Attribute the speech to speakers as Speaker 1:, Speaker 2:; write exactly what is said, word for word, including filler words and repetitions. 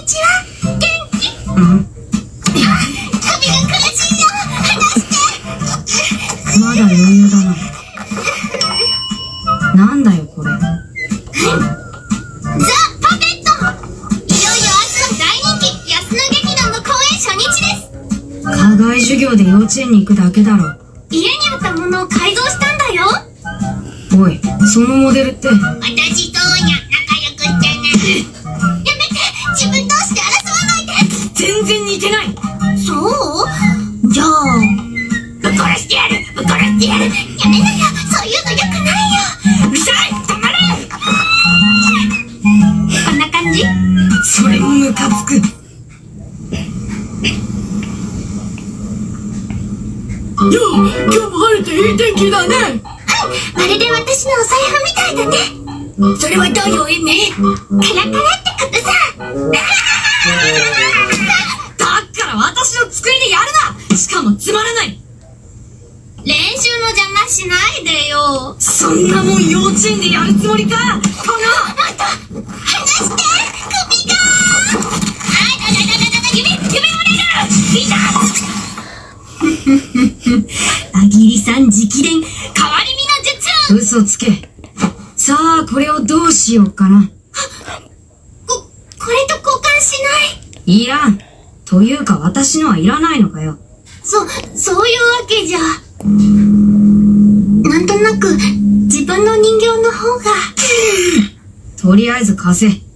Speaker 1: にちは。元気？
Speaker 2: うん。
Speaker 1: 首が苦しいよ。離して。
Speaker 2: まだ余裕だな。なんだよこれ。ザ・
Speaker 1: パペット。いよいよ明日の大人気安野劇団の公演初日です。
Speaker 2: 課外授業で幼稚園に行くだけだろ。
Speaker 1: 家にあったものを改造したんだよ。
Speaker 2: おい、そのモデルって。
Speaker 1: 私とオーニャ仲良くってね。やめて、自分同士で争わないで。
Speaker 2: 全然似てない。
Speaker 1: そう？じゃあぶっ殺してやる、ぶっ殺してやる。やめなよ、そういうのよくないよ。
Speaker 2: うるさい、止まれ。
Speaker 1: こんな感じ？
Speaker 2: それもムカつく。よう、今日も晴れていい天気だね。
Speaker 1: はい、まるで私のお財布みたいだね。
Speaker 2: それはどういう意味？
Speaker 1: カラカラってことさ。
Speaker 2: だから私の机でやるな。しかもつまらない。
Speaker 1: 練習の邪魔しないでよ。
Speaker 2: そんなもん幼稚園でやるつもりか。この
Speaker 1: もっと離して、首が。あだだだだだだ、指指折れる。いた。あぎりさん直伝変わり身の術。
Speaker 2: 嘘つけ。さあこれをどうしようかな。
Speaker 1: ここれと交換しない？
Speaker 2: いらん。というか私のはいらないのかよ。
Speaker 1: そそういうわけじゃ。なんとなく自分の人形の方が。
Speaker 2: とりあえず貸せ。